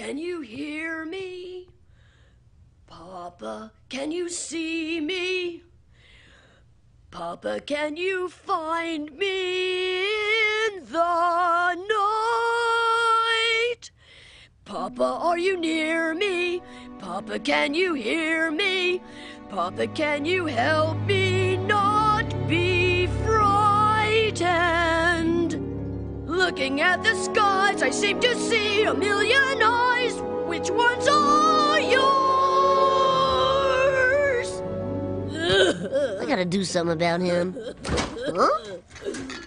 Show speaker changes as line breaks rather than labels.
can you hear me? Papa, can you see me? Papa, can you find me in the night? Papa, are you near me? Papa, can you hear me? Papa, can you help me not be frightened? Looking at the skies, I seem to see a million eyes. Which ones are yours?
I gotta do something about him. Huh?